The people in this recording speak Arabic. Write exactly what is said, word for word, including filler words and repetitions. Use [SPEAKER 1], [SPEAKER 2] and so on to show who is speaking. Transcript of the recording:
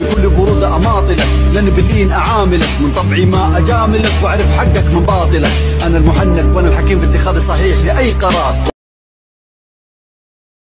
[SPEAKER 1] بكل برودة أماطلك، لأن باللين أعاملك، من طبعي ما أجاملك وأعرف حقك من باطلك. أنا المحنك وأنا الحكيم في اتخاذ الصحيح لأي قرار.